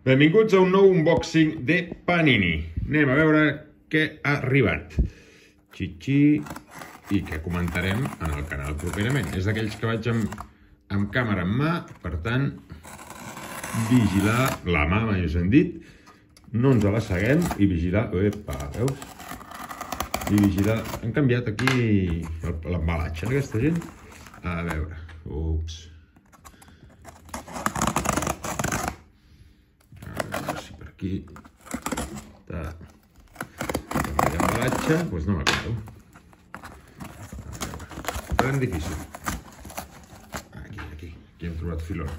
Benvinguts a un nou unboxing de Panini. Anem a veure què ha arribat. Xixi, i què comentarem en el canal properament. És d'aquells que vaig amb càmera en mà, per tant, vigilar la mà, mai us hem dit. No ens la seguem i vigilar... Epa, veus? I vigilar... Han canviat aquí l'embalatge d'aquesta gent. A veure... Ups... Aquí l'embalatge, doncs no m'acabo. Tan difícil. Aquí hem trobat filó.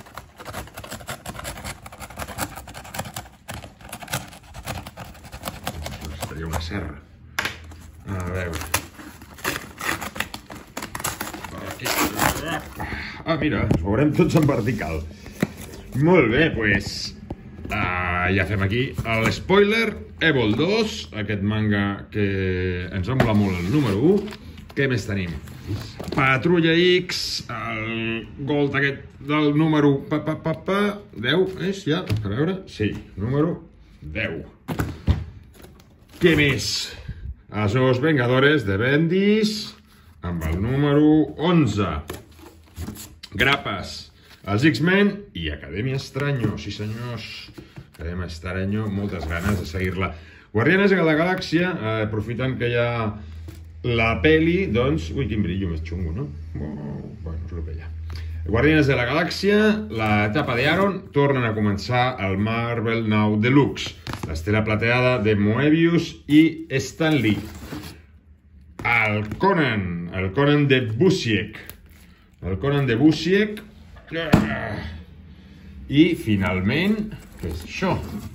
Seria una serra. A veure. Mira, ens veurem tots en vertical. Molt bé, doncs... ja fem aquí l'spoiler, Evol 2, aquest manga que ens va molar molt el número 1. Què més tenim? Patrulla X, el Gold aquest del número 10, és ja? Per veure? Sí, número 10. Què més? Els Nuevos Vengadores de Bendis, amb el número 11. Grapes, els X-Men i Academia Estranyo, sí senyors. Academia Estranyo, moltes ganes de seguir-la. Guardianes de la Galàxia, aprofitant que hi ha la peli, doncs... Ui, quin brillo més xungo, no? Bueno, és el que hi ha. Guardianes de la Galàxia, l'etapa d'Aaron, tornen a començar el Marvel Now Deluxe. L'estela plateada de Moebius i Stan Lee. El Conan de Busiek. El Conan de Busiek. I, finalment, què és això?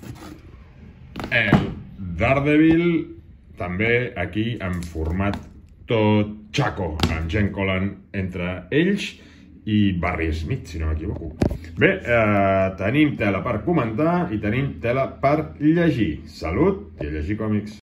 El Daredevil, també aquí en format tot xaco, amb Jen Collan entre ells i Barry Smith, si no m'equivoco. Bé, tenim tela per comentar i tenim tela per llegir. Salut i a llegir còmics.